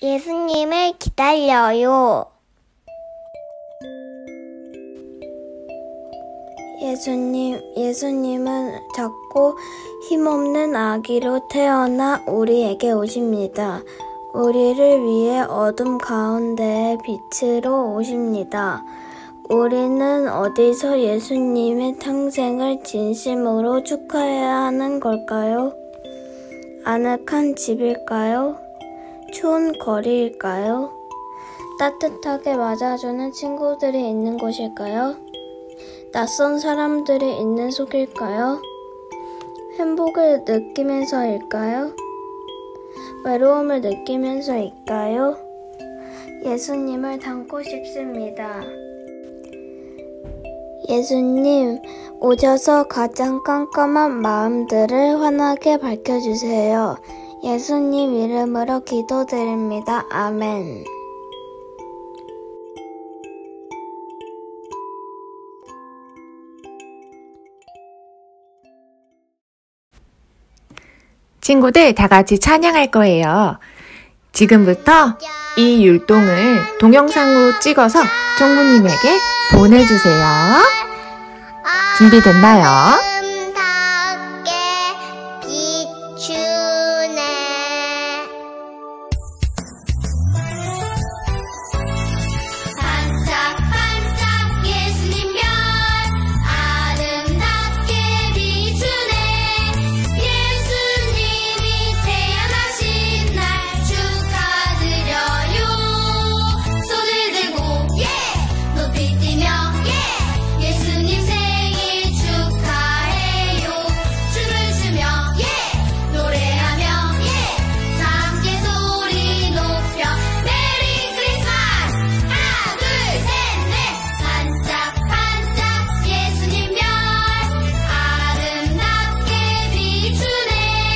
예수님을 기다려요. 예수님은 작고 힘없는 아기로 태어나 우리에게 오십니다. 우리를 위해 어둠 가운데의 빛으로 오십니다. 우리는 어디서 예수님의 탄생을 진심으로 축하해야 하는 걸까요? 아늑한 집일까요? 추운 거리일까요? 따뜻하게 맞아주는 친구들이 있는 곳일까요? 낯선 사람들이 있는 속일까요? 행복을 느끼면서일까요? 외로움을 느끼면서일까요? 예수님을 닮고 싶습니다. 예수님, 오셔서 가장 깜깜한 마음들을 환하게 밝혀주세요. 예수님 이름으로 기도드립니다. 아멘. 친구들 다 같이 찬양할 거예요. 지금부터 이 율동을 동영상으로 찍어서 총무님에게 보내주세요. 준비됐나요? 아름답게 비추네. 반짝반짝 예수님 별 아름답게 비추네. 예수님이 태어나신 날 축하드려요. 손을 들고 높이 뛰며 예수님 생일 축하해요. 춤을 추며 노래하며 다 함께 소리 높여 메리 크리스마스. 하나 둘 셋 넷. 반짝반짝 예수님 별 아름답게 비추네.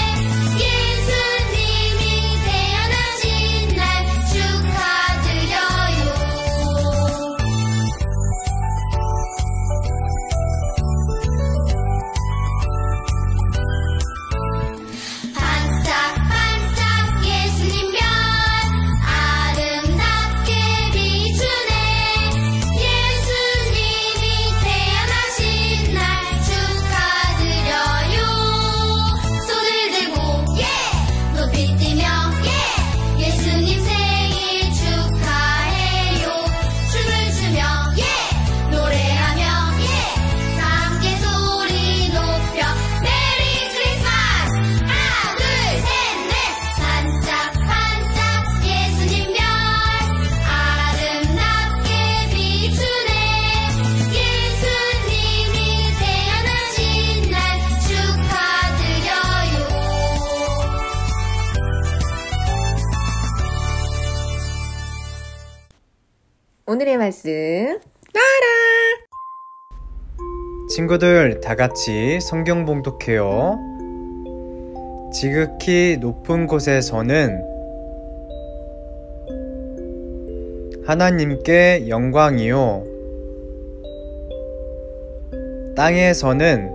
예수님이 태어나신 날 축하드려요. 반짝반짝 예수님 별 아름답게 비추네. 예수님이 태어나신 날 축하드려요. 손을 들고 높이 뛰며 예수님 생일 축하해요. 춤을 추며 노래하며 다 함께 소리 높여 메리 크리스마스. 하나 둘 셋 넷. 반짝반짝 예수님 별 아름답게 비추네. 예수님이 태어나신 날 축하드려요. 오늘의 말씀 나라. 친구들 다 같이 성경 봉독해요. 지극히 높은 곳에서는 하나님께 영광이요, 땅에서는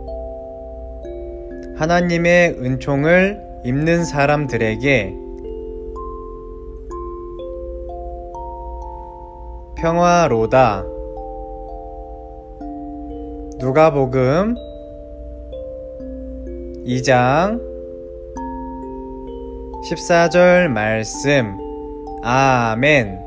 하나님의 은총을 입는 사람들에게 평화로다. 누가복음 2장 14절 말씀. 아멘.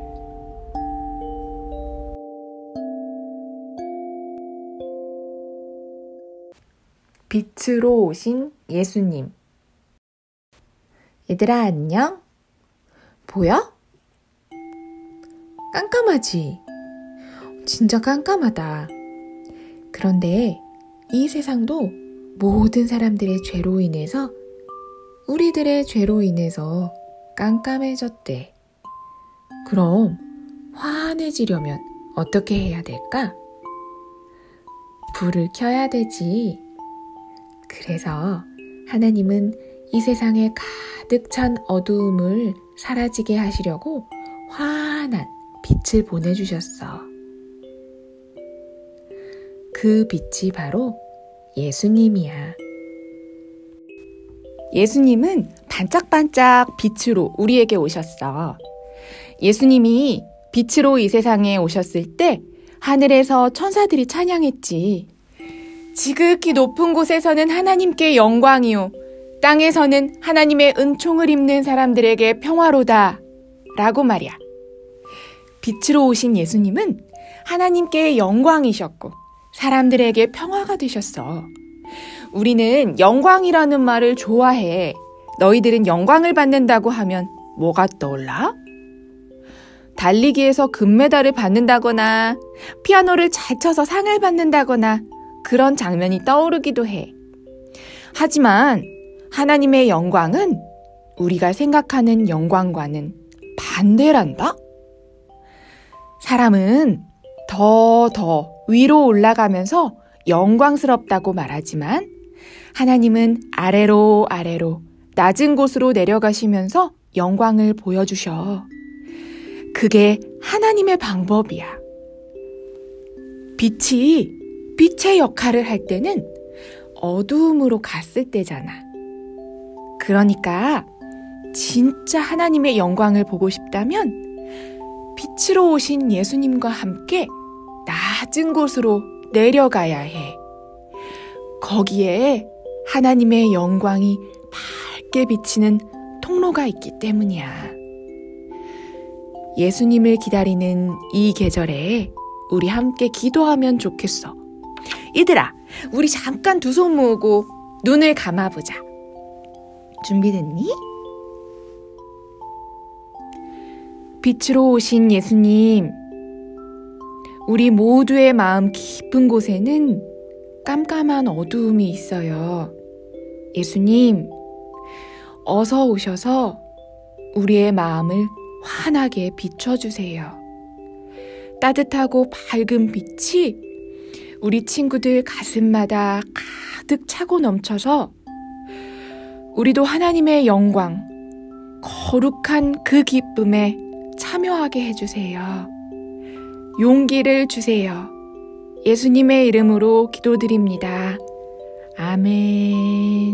빛으로 오신 예수님. 얘들아 안녕? 보여? 깜깜하지? 진짜 깜깜하다. 그런데 이 세상도 모든 사람들의 죄로 인해서, 우리들의 죄로 인해서 깜깜해졌대. 그럼 환해지려면 어떻게 해야 될까? 불을 켜야 되지. 그래서 하나님은 이 세상에 가득 찬 어두움을 사라지게 하시려고 환한 빛을 보내주셨어. 그 빛이 바로 예수님이야. 예수님은 반짝반짝 빛으로 우리에게 오셨어. 예수님이 빛으로 이 세상에 오셨을 때 하늘에서 천사들이 찬양했지. 지극히 높은 곳에서는 하나님께 영광이요, 땅에서는 하나님의 은총을 입는 사람들에게 평화로다 라고 말이야. 빛으로 오신 예수님은 하나님께 영광이셨고 사람들에게 평화가 되셨어. 우리는 영광이라는 말을 좋아해. 너희들은 영광을 받는다고 하면 뭐가 떠올라? 달리기에서 금메달을 받는다거나 피아노를 잘 쳐서 상을 받는다거나 그런 장면이 떠오르기도 해. 하지만 하나님의 영광은 우리가 생각하는 영광과는 반대란다? 사람은 더 위로 올라가면서 영광스럽다고 말하지만 하나님은 아래로 낮은 곳으로 내려가시면서 영광을 보여주셔. 그게 하나님의 방법이야. 빛이 빛의 역할을 할 때는 어두움으로 갔을 때잖아. 그러니까 진짜 하나님의 영광을 보고 싶다면 빛으로 오신 예수님과 함께 낮은 곳으로 내려가야 해. 거기에 하나님의 영광이 밝게 비치는 통로가 있기 때문이야. 예수님을 기다리는 이 계절에 우리 함께 기도하면 좋겠어. 얘들아, 우리 잠깐 두 손 모으고 눈을 감아보자. 준비됐니? 빛으로 오신 예수님, 우리 모두의 마음 깊은 곳에는 깜깜한 어두움이 있어요. 예수님, 어서 오셔서 우리의 마음을 환하게 비춰주세요. 따뜻하고 밝은 빛이 우리 친구들 가슴마다 가득 차고 넘쳐서 우리도 하나님의 영광, 거룩한 그 기쁨에 참여하게 해주세요. 용기를 주세요. 예수님의 이름으로 기도드립니다. 아멘.